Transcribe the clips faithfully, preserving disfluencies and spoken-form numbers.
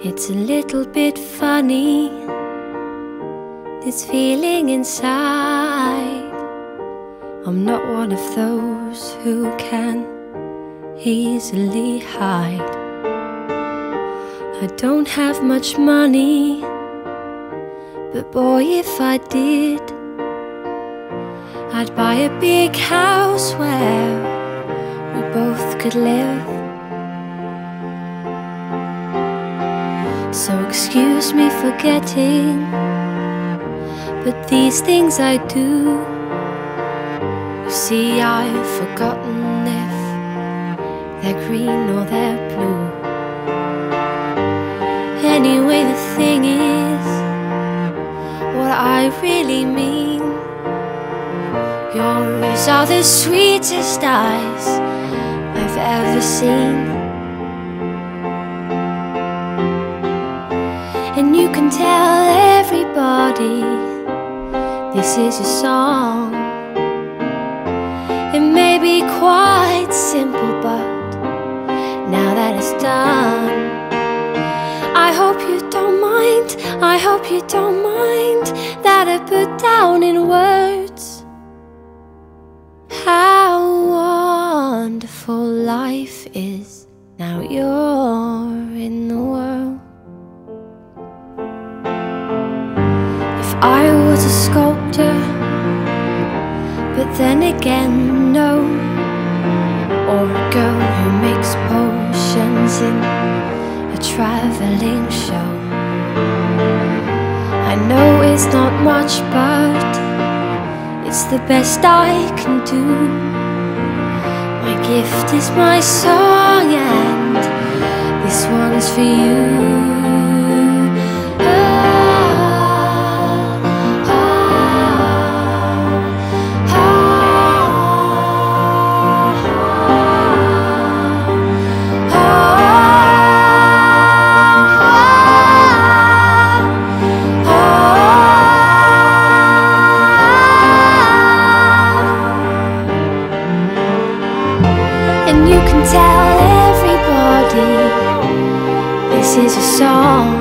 It's a little bit funny, this feeling inside. I'm not one of those who can easily hide. I don't have much money, but boy, if I did, I'd buy a big house where we both could live. So excuse me for getting, but these things I do. You see, I've forgotten if they're green or they're blue. Anyway, the thing is, what I really mean, yours are the sweetest eyes I've ever seen. And you can tell everybody this is a song. It may be quite simple, but now that it's done, I hope you don't mind, I hope you don't mind that I put down in words how wonderful life is now you're in the world. If I was a sculptor, but then again no, or a girl who makes potions in a traveling show. I know it's not much, but it's the best I can do. My gift is my song, and this one's for you. And you can tell everybody this is a song.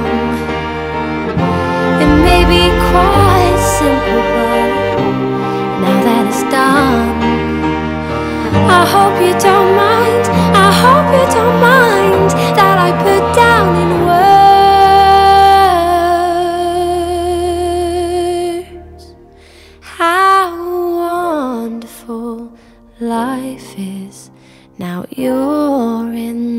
It may be quite simple, but now that it's done, I hope you don't mind, I hope you don't mind that I put down in words how wonderful life is now you're in